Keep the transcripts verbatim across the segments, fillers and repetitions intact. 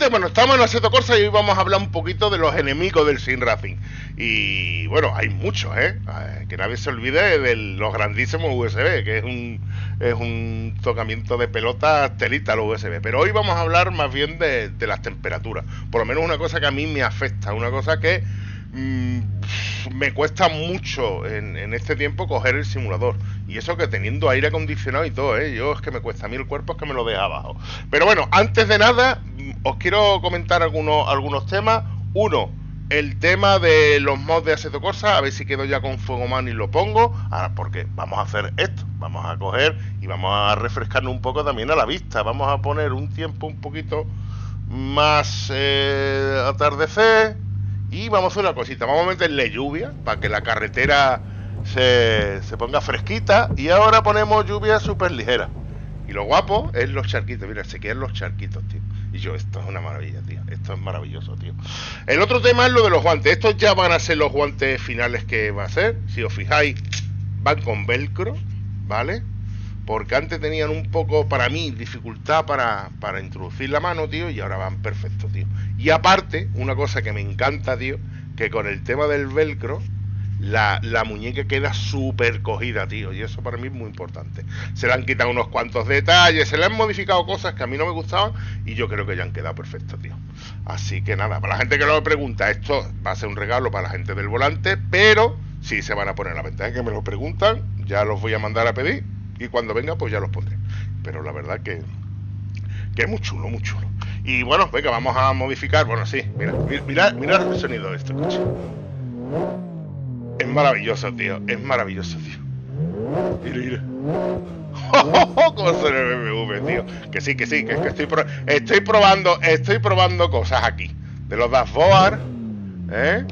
bueno, estamos en Assetto Corsa y hoy vamos a hablar un poquito de los enemigos del Sim Racing. Y bueno, hay muchos, ¿eh? Que nadie se olvide de los grandísimos U S B, que es un, es un tocamiento de pelota telita los U S B. Pero hoy vamos a hablar más bien de, de las temperaturas. Por lo menos una cosa que a mí me afecta, una cosa que mmm, me cuesta mucho en, en este tiempo coger el simulador. Y eso que teniendo aire acondicionado y todo, ¿eh? Yo es que me cuesta, a mí el cuerpo es que me lo deja abajo. Pero bueno, antes de nada, os quiero comentar algunos, algunos temas. Uno, el tema de los mods de Assetto Corsa, a ver si quedo ya con Fuegoman y lo pongo. Ahora, porque vamos a hacer esto, vamos a coger y vamos a refrescarnos un poco también a la vista. Vamos a poner un tiempo un poquito más eh, atardecer. Y vamos a hacer una cosita, vamos a meterle lluvia para que la carretera se, se ponga fresquita. Y ahora ponemos lluvia súper ligera. Y lo guapo es los charquitos, mira, se quedan los charquitos, tío. Y yo, esto es una maravilla, tío, esto es maravilloso, tío. El otro tema es lo de los guantes. Estos ya van a ser los guantes finales que va a ser. Si os fijáis, van con velcro, ¿vale? Porque antes tenían un poco, para mí, dificultad para, para introducir la mano, tío, y ahora van perfectos, tío. Y aparte, una cosa que me encanta, tío, que con el tema del velcro, la, la muñeca queda súper cogida, tío, y eso para mí es muy importante. Se le han quitado unos cuantos detalles, se le han modificado cosas que a mí no me gustaban, y yo creo que ya han quedado perfectos, tío. Así que nada, para la gente que lo pregunta, esto va a ser un regalo para la gente del volante, pero sí se van a poner a la venta, ¿eh? Que me lo preguntan, ya los voy a mandar a pedir. Y cuando venga, pues ya los pondré. Pero la verdad que, que es muy chulo, muy chulo. Y bueno, venga, vamos a modificar. Bueno, sí, mira, mira, mira el sonido de este coche. Es maravilloso, tío. Es maravilloso, tío. Mira, mira. ¿Cómo suena el B M W, tío? Que sí, que sí, que es que estoy, pro estoy probando, estoy probando cosas aquí. De los dashboard, ¿eh?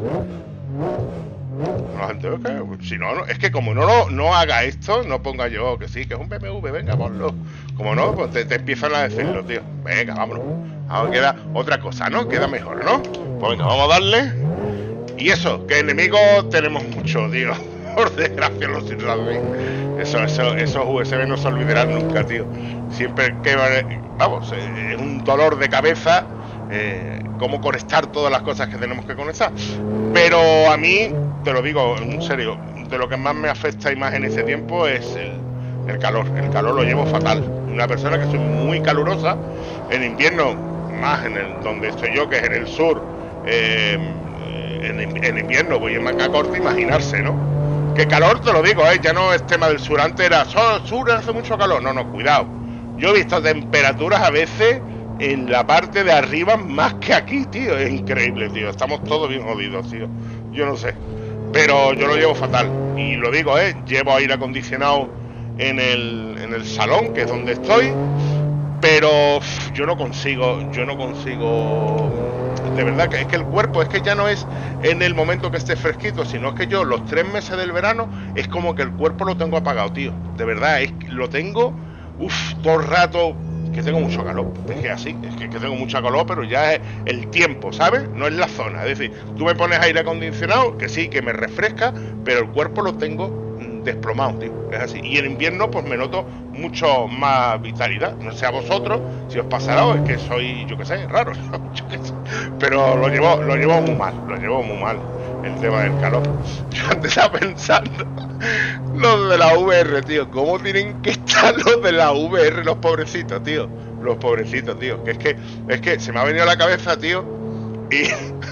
La gente, okay, si no, no, es que como no, no no haga esto, no ponga yo que sí, que es un B M W, venga, ponlo. Como no, pues te, te empiezan a decirlo, tío. Venga, vámonos. Ahora queda otra cosa, ¿no? Queda mejor, ¿no? Pues venga, vamos a darle. Y eso, que enemigos tenemos muchos, tío. Por desgracia, los Sim Racing. Eso, eso, esos U S B no se olvidarán nunca, tío. Siempre que, vamos, es un dolor de cabeza. Eh, cómo conectar todas las cosas que tenemos que conectar. Pero a mí, te lo digo en serio, de lo que más me afecta y más en ese tiempo es el, el calor. El calor lo llevo fatal. Una persona que soy muy calurosa, en invierno, más en el donde estoy yo, que es en el sur, eh, en, en invierno voy en manga corta, imaginarse, ¿no? Que calor, te lo digo, ¿eh? Ya no es tema del sur. Antes era, sur, sur hace mucho calor. No, no, cuidado. Yo he visto temperaturas a veces en la parte de arriba más que aquí, tío. Es increíble, tío. Estamos todos bien jodidos, tío. Yo no sé. Pero yo lo llevo fatal. Y lo digo, ¿eh? Llevo aire acondicionado en el, en el salón, que es donde estoy. Pero uff, yo no consigo, yo no consigo... De verdad, que es que el cuerpo, es que ya no es en el momento que esté fresquito, sino es que yo los tres meses del verano es como que el cuerpo lo tengo apagado, tío. De verdad, es que lo tengo, uff, todo el rato... que tengo mucho calor, es que así, es que, que tengo mucha calor, pero ya es el tiempo, ¿sabes? No es la zona, es decir, tú me pones aire acondicionado, que sí, que me refresca, pero el cuerpo lo tengo desplomado, tío, es así. Y en invierno, pues me noto mucho más vitalidad, no sé a vosotros, si os pasará o es que soy, yo qué sé, raro, yo qué sé, pero lo llevo, lo llevo muy mal, lo llevo muy mal, el tema del calor. Yo antes estaba pensando, los de la V R, tío, ¿cómo tienen que estar los de la V R, los pobrecitos, tío? Los pobrecitos, tío, que es que, es que se me ha venido a la cabeza, tío, y...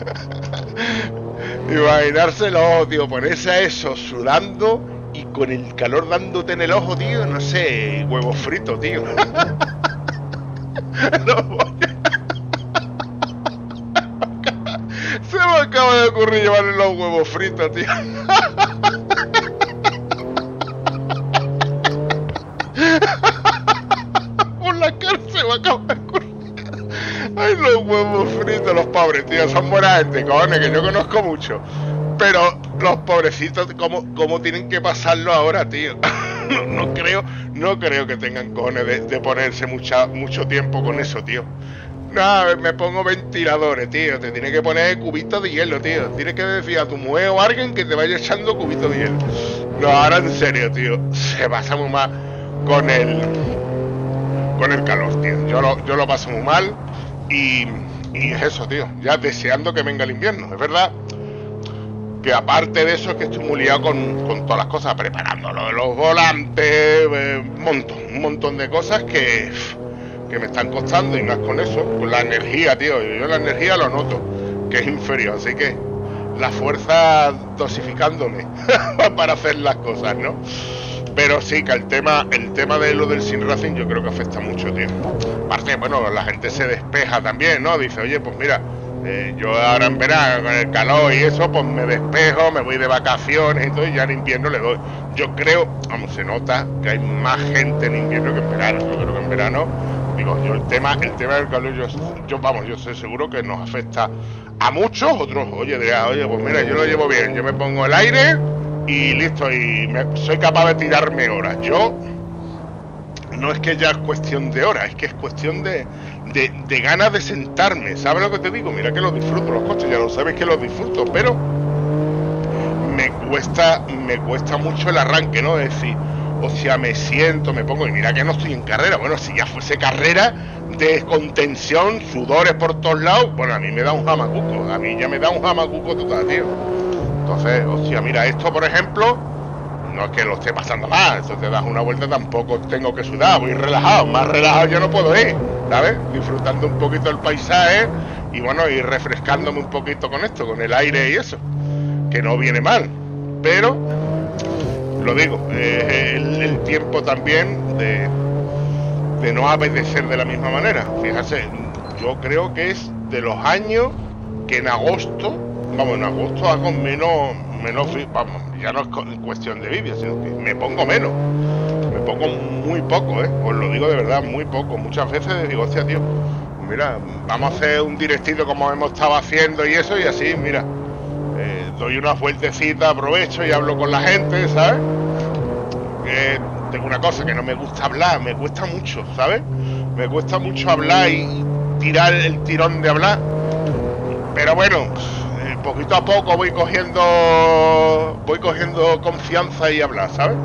imaginárselo, tío, ponerse a eso sudando y con el calor dándote en el ojo, tío, no sé, huevo frito, tío. No voy a... Se me acaba de ocurrir llevarle los huevos fritos, tío. Por la cara se me acaba de ocurrir. Ay, los huevos fritos, los pobres, tío, son buena gente, cojones, que yo conozco mucho. Pero los pobrecitos, ¿cómo, cómo tienen que pasarlo ahora, tío? No, no creo, no creo que tengan cojones de, de ponerse mucha, mucho tiempo con eso, tío. No, me pongo ventiladores, tío. Te tiene que poner cubitos de hielo, tío. Tienes que decir a tu mujer o a alguien que te vaya echando cubitos de hielo. No, ahora en serio, tío. Se pasa muy mal con el... con el calor, tío. Yo lo, yo lo paso muy mal. Y... y es eso, tío, ya deseando que venga el invierno. Es verdad que aparte de eso es que estoy muy liado con, con todas las cosas, preparando lo de los volantes, eh, un montón, un montón de cosas que, que me están costando, y más con eso, con la energía, tío. Yo la energía lo noto, que es inferior, así que la fuerza dosificándome para hacer las cosas, ¿no? Pero sí, que el tema, el tema de lo del Sim Racing yo creo que afecta mucho, tío. Aparte, bueno, la gente se despeja también, ¿no? Dice, oye, pues mira, Eh, yo ahora en verano con el calor y eso, pues me despejo, me voy de vacaciones y todo, y ya en invierno le doy. Yo creo, vamos, se nota que hay más gente en invierno que en verano. Yo creo que en verano, digo, yo el tema, el tema del calor, yo, yo vamos, yo estoy seguro que nos afecta a muchos, otros, oye, dirá, oye, pues mira, yo lo llevo bien, yo me pongo el aire y listo, y me, soy capaz de tirarme horas. Yo no es que ya es cuestión de horas, es que es cuestión de, de, de ganas de sentarme. ¿Sabes lo que te digo? Mira que los disfruto, los coches, ya lo sabes que los disfruto, pero me cuesta, me cuesta mucho el arranque, ¿no? Es decir, o sea, me siento, me pongo, y mira que no estoy en carrera. Bueno, si ya fuese carrera de contención, sudores por todos lados, bueno, a mí me da un jamacuco, a mí ya me da un jamacuco total, tío. Entonces, o sea, mira, esto por ejemplo, no es que lo esté pasando mal, eso te das una vuelta, tampoco tengo que sudar, voy relajado, más relajado yo no puedo ir, ¿sabes? Disfrutando un poquito el paisaje y bueno, ir refrescándome un poquito con esto, con el aire y eso, que no viene mal, pero lo digo, eh, el, el tiempo también de, de no apetecer de la misma manera. Fíjate, yo creo que es de los años que en agosto, vamos, en agosto hago menos, menos, vamos, ya no es cuestión de vivir, sino que me pongo menos, me pongo muy poco, ¿eh? Os lo digo de verdad, muy poco. Muchas veces digo, hostia, tío, mira, vamos a hacer un directito como hemos estado haciendo y eso, y así, mira, eh, doy una vueltecita, aprovecho y hablo con la gente, ¿sabes? Eh, tengo una cosa, que no me gusta hablar, me cuesta mucho, ¿sabes? Me cuesta mucho hablar y tirar el tirón de hablar, pero bueno, poquito a poco voy cogiendo voy cogiendo confianza y hablar, ¿sabes?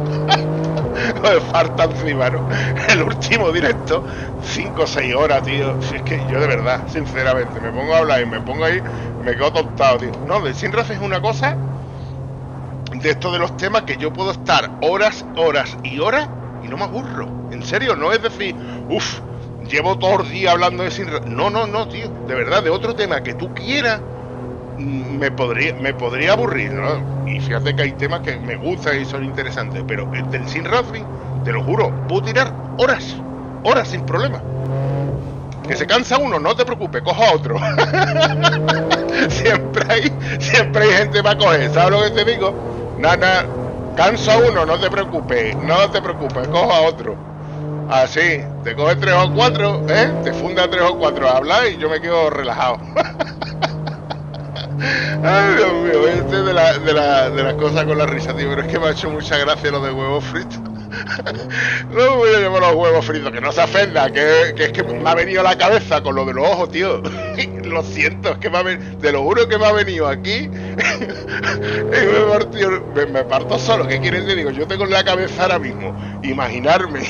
Me falta encima, ¿no? El último directo, cinco o seis horas, tío. Si es que yo de verdad, sinceramente, me pongo a hablar y me pongo ahí, me quedo tontado, tío. No, de Sim Racing es una cosa de esto de los temas que yo puedo estar horas, horas y horas y no me aburro. En serio, no es decir, uff, llevo todo el día hablando de Sim Racing. No, no, no, tío. De verdad, de otro tema que tú quieras, me podría me podría aburrir, ¿no? Y fíjate que hay temas que me gustan y son interesantes, pero el del Sim Racing, te lo juro, puedo tirar horas, horas sin problema. Que se cansa uno, no te preocupes, cojo a otro. siempre hay siempre hay gente para coger, ¿sabes lo que te digo? Nada, cansa uno, no te preocupes, no te preocupes, cojo a otro. Así, te coge tres o cuatro, ¿eh? Te funda tres o cuatro a hablar y yo me quedo relajado. Ay, Dios mío, este de la, de la, de las cosas con la risa, tío, pero es que me ha hecho mucha gracia lo de huevos fritos. No voy a llamar los huevos fritos, que no se ofenda, que, que es que me ha venido a la cabeza con lo de los ojos, tío. Lo siento, es que me ha venido, te lo juro que me ha venido aquí. Y me, partió, me, me parto solo, ¿qué quieres que digo? Yo tengo en la cabeza ahora mismo imaginarme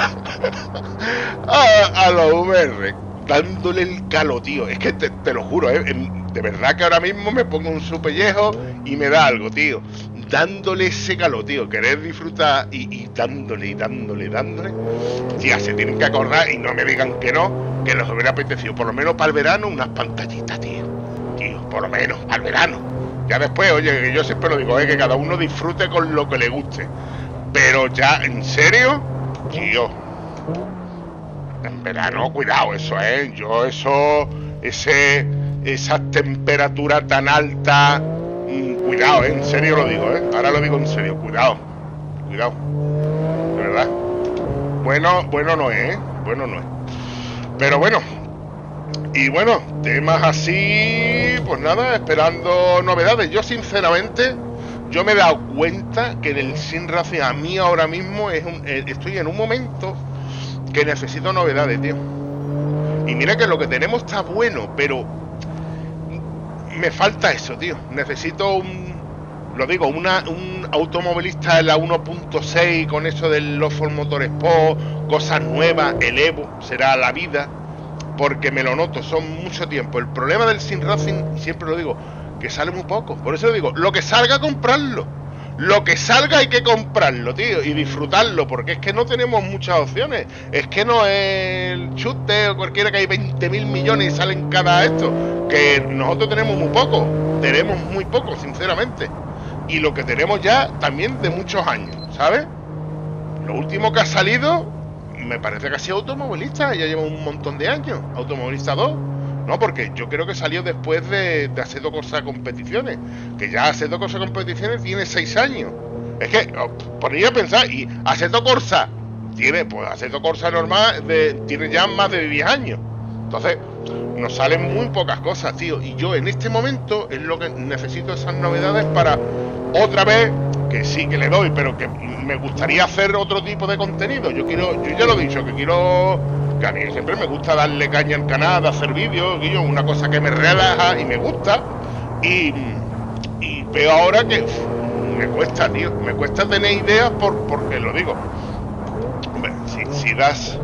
a, a los V R dándole el calo, tío. Es que te, te lo juro, ¿eh? De verdad que ahora mismo me pongo un su pellejo y me da algo, tío. Dándole ese calo, tío. Querer disfrutar y, y dándole, y dándole, dándole. Tía, se tienen que acordar y no me digan que no, que les hubiera apetecido, por lo menos para el verano, unas pantallitas, tío. Tío, por lo menos, para el verano. Ya después, oye, yo siempre lo digo, ¿eh? Que cada uno disfrute con lo que le guste. Pero ya, en serio, tío. En verano, cuidado, eso, ¿eh? Yo eso, ese, esa temperatura tan alta, mmm, cuidado, ¿eh? En serio lo digo, ¿eh? Ahora lo digo en serio, cuidado, cuidado, de verdad. Bueno, bueno no es, ¿eh? Bueno no es. Pero bueno, y bueno, temas así, pues nada, esperando novedades. Yo sinceramente, yo me he dado cuenta que del Sim Racing a mí ahora mismo es un, eh, estoy en un momento que necesito novedades, tío. Y mira que lo que tenemos está bueno, pero me falta eso, tío. Necesito un, lo digo, una, un automovilista de la uno punto seis con eso del Los Ford Motorsport, cosas nuevas, el Evo, será la vida. porque me lo noto, son mucho tiempo. El problema del Sim Racing, siempre lo digo, que sale muy poco. Por eso digo, lo que salga, comprarlo. Lo que salga hay que comprarlo, tío, y disfrutarlo, porque es que no tenemos muchas opciones. Es que no es el chute o cualquiera que hay veinte mil millones y salen cada esto. Que nosotros tenemos muy poco, tenemos muy poco, sinceramente. Y lo que tenemos ya también de muchos años, ¿sabes? Lo último que ha salido, me parece que ha sido Automovilista, ya lleva un montón de años. Automovilista dos. No, porque yo creo que salió después de, de Assetto Corsa Competiciones, que ya Assetto Corsa Competiciones tiene seis años. Es que, os ponía a pensar, y Assetto Corsa tiene, pues Assetto Corsa normal, de, tiene ya más de diez años. Entonces, nos salen muy pocas cosas, tío. Y yo en este momento es lo que necesito, esas novedades para otra vez, que sí que le doy, pero que me gustaría hacer otro tipo de contenido. Yo quiero, yo ya lo he dicho, que quiero... que a mí siempre me gusta darle caña al canal, de hacer vídeos, y yo, una cosa que me relaja y me gusta, y, y veo ahora que uf, me cuesta, tío, me cuesta tener ideas por, porque lo digo, hombre, si, si das,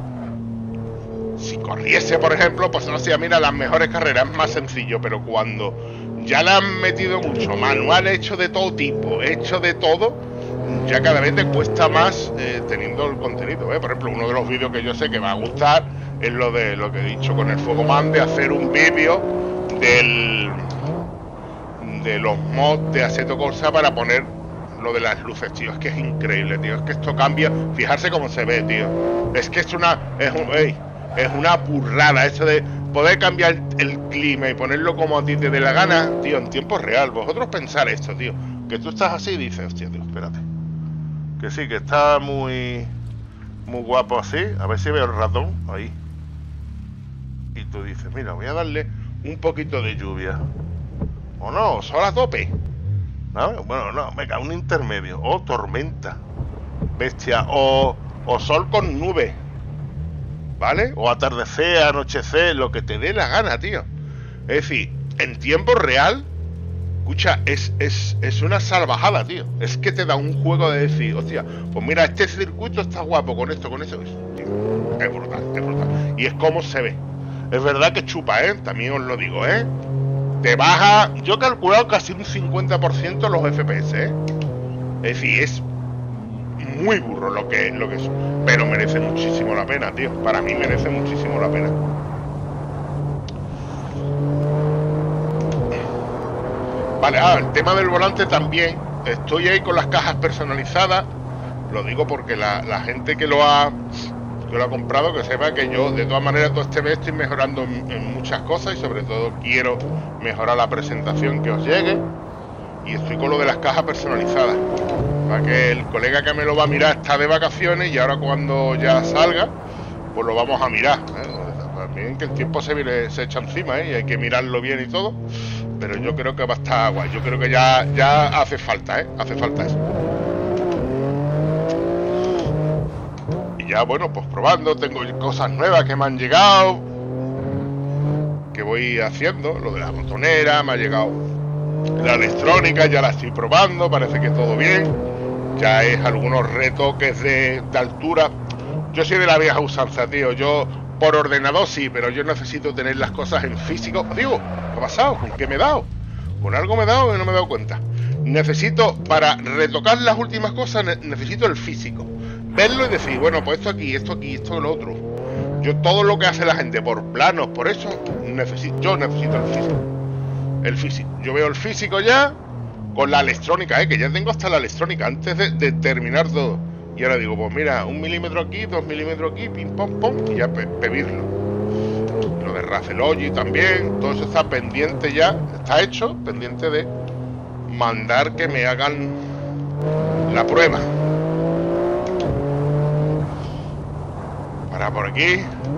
si corriese, por ejemplo, pues no sé, mira, las mejores carreras es más sencillo, pero cuando ya le han metido mucho, manual hecho de todo tipo, hecho de todo, ya cada vez te cuesta más eh, teniendo el contenido, ¿eh? Por ejemplo, uno de los vídeos que yo sé que va a gustar es lo de lo que he dicho con el Fogoman, de hacer un vídeo del de los mods de Assetto Corsa para poner lo de las luces, tío. Es que es increíble, tío. Es que esto cambia, fijarse cómo se ve, tío. Es que es una es, un, ey, es una burrada eso de poder cambiar el clima y ponerlo como a ti te dé la gana, tío, en tiempo real. Vosotros pensar esto, tío, que tú estás así y dices, hostia, tío, espérate, que sí, que está muy muy guapo así, a ver si veo el ratón ahí, y tú dices, mira, voy a darle un poquito de lluvia, o no, sol a tope, ¿no? Bueno, no, venga, un intermedio, o tormenta, bestia, o, o sol con nube, ¿vale? O atardecer, anochecer, lo que te dé la gana, tío. Es decir, en tiempo real, escucha, es, es, es una salvajada, tío. Es que te da un juego de decir, hostia, pues mira, este circuito está guapo con esto, con eso. Tío, es brutal, es brutal. Y es como se ve. Es verdad que chupa, ¿eh? También os lo digo, ¿eh? Te baja, yo he calculado casi un cincuenta por ciento los F P S, ¿eh? Es decir, es muy burro lo que, lo que es. Pero merece muchísimo la pena, tío. Para mí merece muchísimo la pena. Vale, ah, el tema del volante también. Estoy ahí con las cajas personalizadas. Lo digo porque la, la gente que lo ha que lo ha comprado, que sepa que yo, de todas maneras, todo este mes estoy mejorando en, en muchas cosas, y sobre todo quiero mejorar la presentación que os llegue. Y estoy con lo de las cajas personalizadas, para que el colega que me lo va a mirar está de vacaciones, y ahora cuando ya salga, pues lo vamos a mirar, ¿eh? También que el tiempo se, viene, se echa encima, ¿eh? Y hay que mirarlo bien y todo. Pero yo creo que va a estar guay. Yo creo que ya, ya hace falta, ¿eh? Hace falta eso. Y ya, bueno, pues probando. Tengo cosas nuevas que me han llegado, que voy haciendo. Lo de la botonera, me ha llegado la electrónica, ya la estoy probando. Parece que todo bien. Ya es algunos retoques de, de altura. Yo soy de la vieja usanza, tío. Yo, por ordenador sí, pero yo necesito tener las cosas en físico. Digo, ¿qué ha pasado? ¿Con qué me he dado? Con algo me he dado y no me he dado cuenta. Necesito, para retocar las últimas cosas, ne necesito el físico. Verlo y decir, bueno, pues esto aquí, esto aquí, esto lo otro. Yo todo lo que hace la gente por planos, por eso, necesito, yo necesito el físico. El físico. Yo veo el físico ya con la electrónica, ¿eh? Que ya tengo hasta la electrónica antes de, de terminar todo. Y ahora digo, pues mira, un milímetro aquí, dos milímetros aquí, pim, pom, pom, y ya pe pedirlo. Lo de Rafelogi también, todo eso está pendiente ya, está hecho, pendiente de mandar que me hagan la prueba. Para por aquí.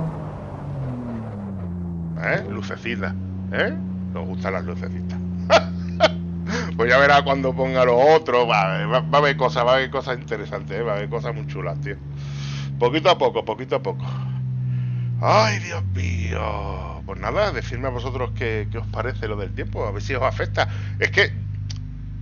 ¿Eh? Lucecitas, ¿eh? Nos gustan las lucecitas. Pues ya verá cuando ponga los otros. Va, va, va a haber cosas, va a haber cosas interesantes, ¿eh? Va a haber cosas muy chulas, tío. Poquito a poco, poquito a poco. Ay, Dios mío. Pues nada, decidme a vosotros qué, qué os parece lo del tiempo, a ver si os afecta. Es que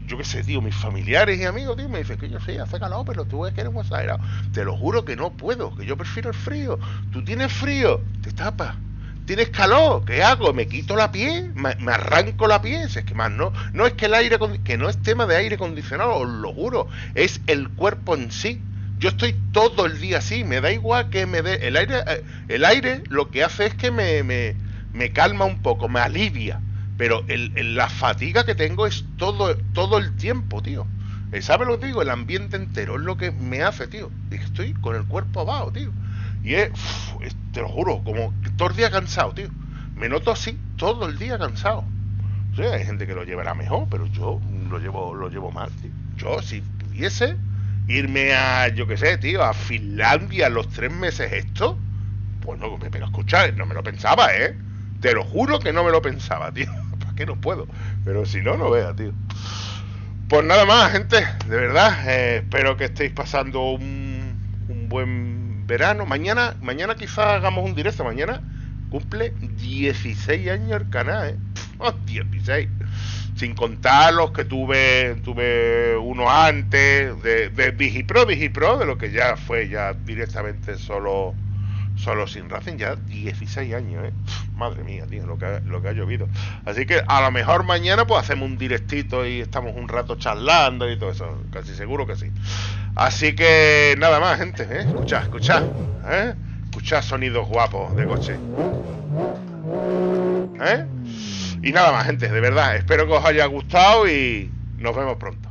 yo qué sé, tío, mis familiares y amigos, tío, me dicen que yo sí, hace calor, pero tú ves que eres muy exagerado. Te lo juro que no puedo, que yo prefiero el frío. Tú tienes frío, te tapas. Tienes calor, ¿qué hago? Me quito la piel, me, me arranco la piel. Si es que más no, no es que el aire, que no es tema de aire acondicionado, os lo juro, es el cuerpo en sí. Yo estoy todo el día así, me da igual que me dé el aire, el aire lo que hace es que me, me, me calma un poco, me alivia, pero el, el, la fatiga que tengo es todo, todo el tiempo, tío. ¿Sabes lo que digo? El ambiente entero es lo que me hace, tío. Estoy con el cuerpo abajo, tío. Y es, uf, es, te lo juro, como todo el día cansado, tío. Me noto así, todo el día cansado. O sea, hay gente que lo llevará mejor, pero yo lo llevo, lo llevo mal, tío. Yo, si pudiese irme a, yo qué sé, tío, a Finlandia los tres meses esto, pues no, me pero escuchar, no me lo pensaba, ¿eh? Te lo juro que no me lo pensaba, tío. ¿Para qué no puedo? Pero si no, no vea, tío. Pues nada más, gente, de verdad, eh, espero que estéis pasando un, un buen verano. Mañana, mañana quizás hagamos un directo. Mañana cumple dieciséis años el canal, ¿eh? Oh, dieciséis. Sin contar los que tuve, tuve uno antes, de, de Digipro, Digipro, de lo que ya fue ya directamente solo, solo Sin Racing, ya dieciséis años, ¿eh? Madre mía, tío, lo que, ha, lo que ha llovido. Así que a lo mejor mañana pues hacemos un directito y estamos un rato charlando y todo eso, casi seguro que sí. Así que nada más, gente, ¿eh? Escuchad, escuchad, ¿eh? Escuchad sonidos guapos de coche, ¿eh? Y nada más, gente, de verdad, espero que os haya gustado y nos vemos pronto.